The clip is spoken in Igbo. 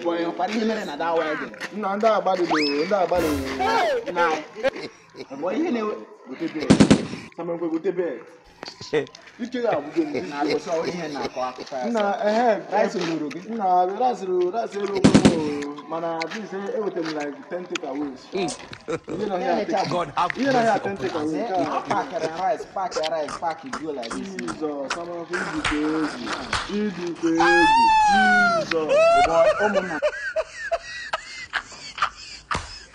boy, you're partying in that way. No, that body. Now, boy, you know, Someone go to bed. You can't have good. I was already in a car. That's a little bit. No, that's a little. Man, I think everything like 10 takeaways. You know, God have you know, 10 takeaways. Pack it, go like this. Jesus, someone will be crazy. Jesus. Boy,